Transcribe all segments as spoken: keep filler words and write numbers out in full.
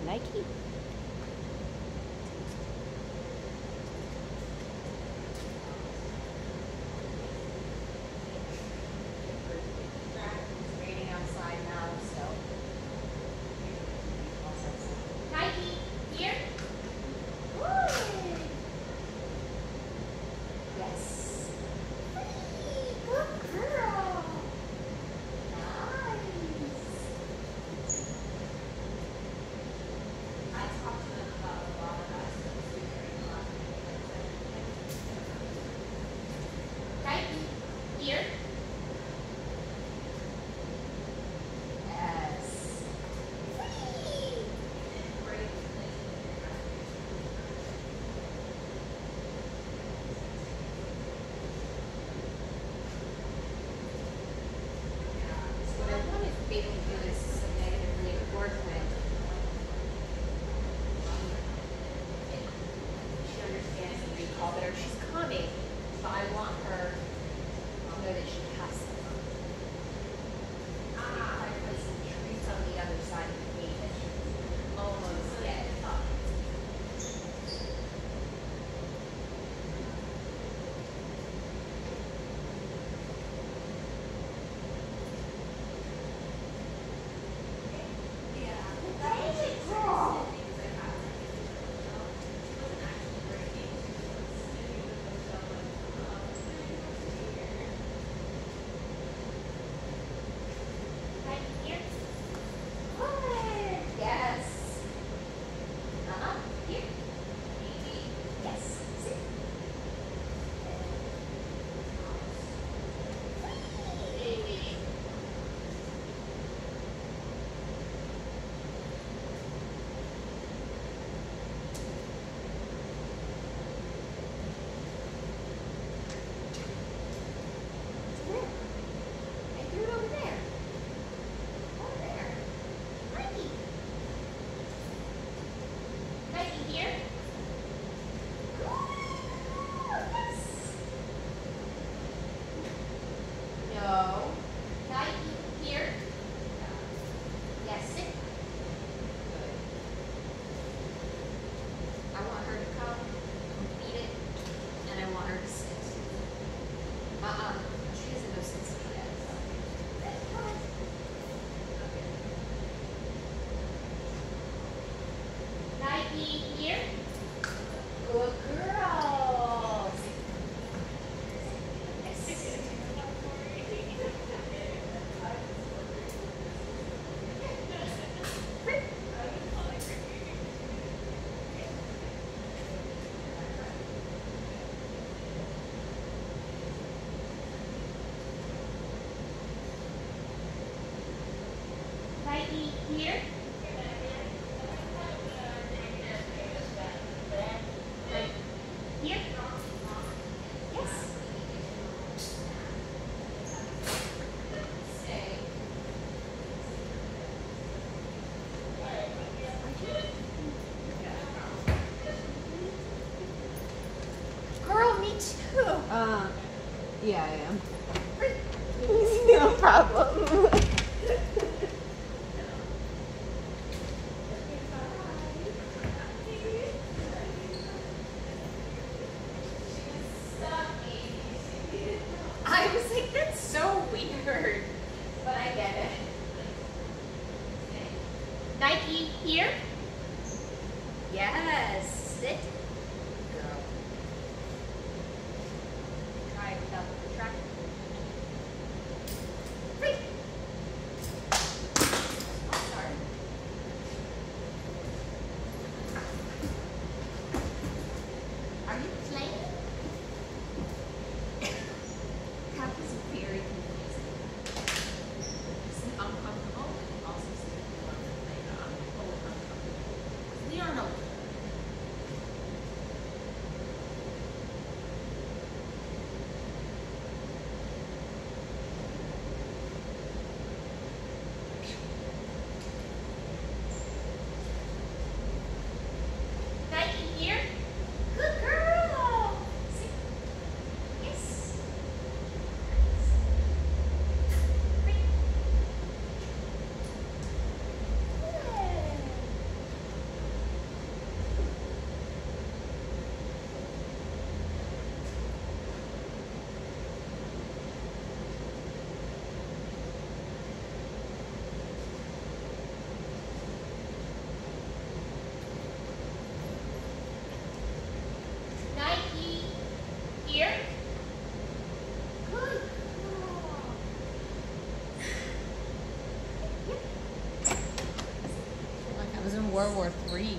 Nike. Uh, yeah, I am. No problem. I was like, that's so weird, but I get it. Nike, here. Yes, sit. Girl. Try without the track. Free. Oh, sorry. Are you playing? That was very confusing. It's uncomfortable and also like um, uncomfortable. We are no. World War Three.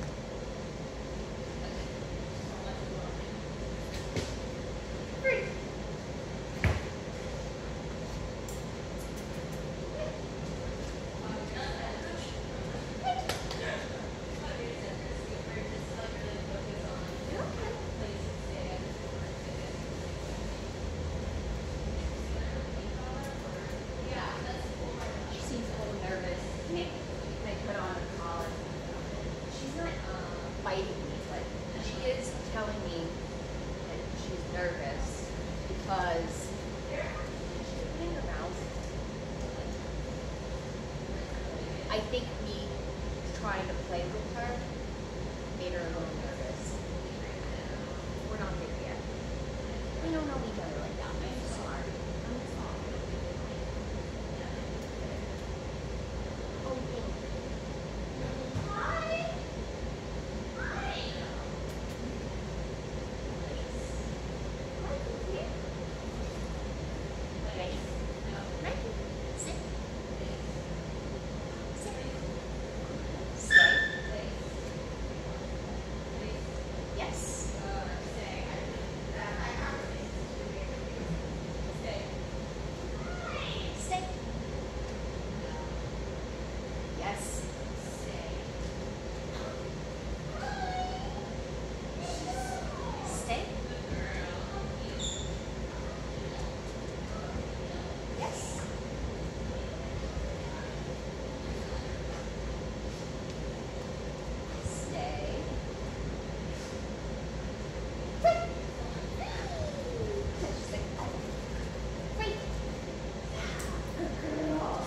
She seems a little nervous. May, may put on a collar. She's not uh, biting me, but she is telling me that she's nervous because she's opening her mouth. I think me trying to play with her made her a little nervous. We're not there yet. We don't know each other like that. I'm sorry. I'm sorry. Oh, thank you. Hi. Hi. Nice. Nice. Sit. Sit. Stay. Yes. Stay. Yes. Stay. Yes. Stay. Free. Stay. Free. Good girl.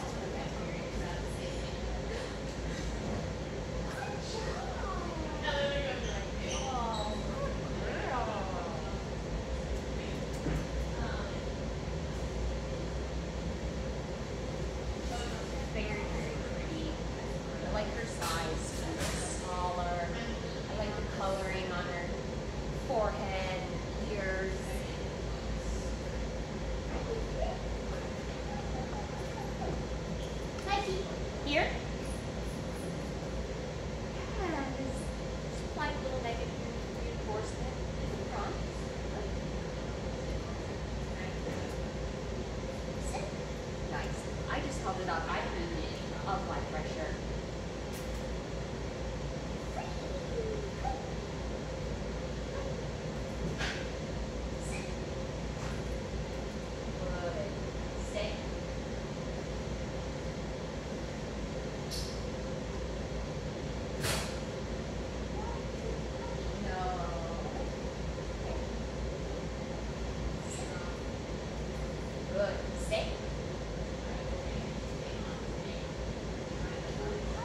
Very, very pretty. I like her size. She's smaller. I like the coloring on her forehead, ears. Nike. Here. Yes. Slight little negative reinforcement in the front. Sit. Nice. I just held it up. I didn't need apply pressure. Sit. Good. Stay. No. Good. Stay.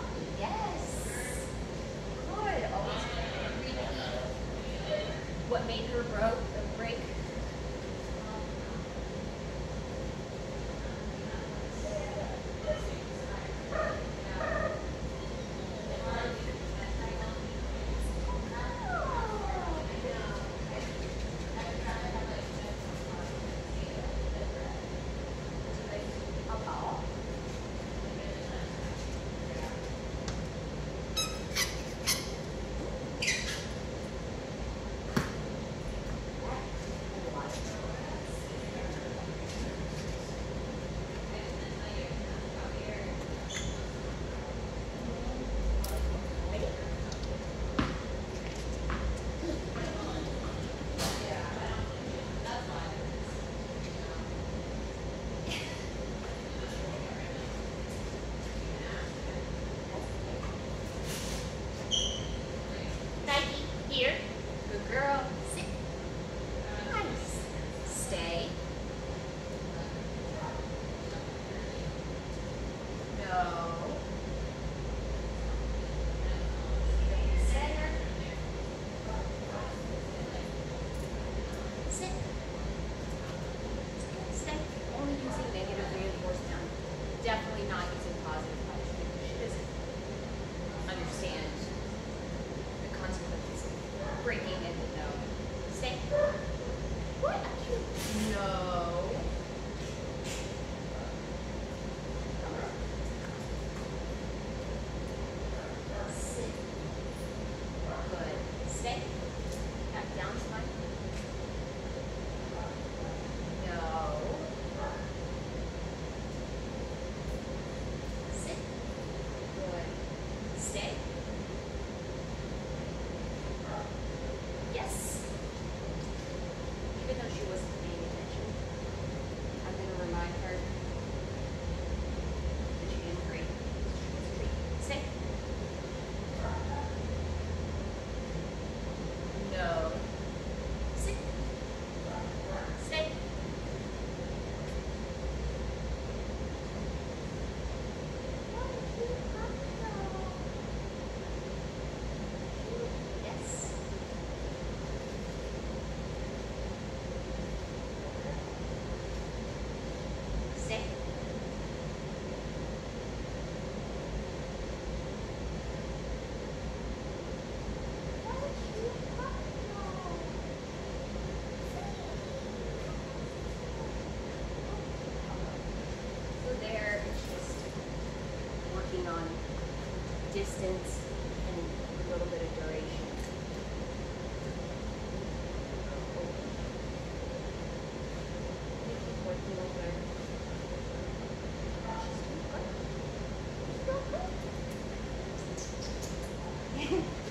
distance and a little bit of duration. Keep working with her. She's doing good. She's doing good.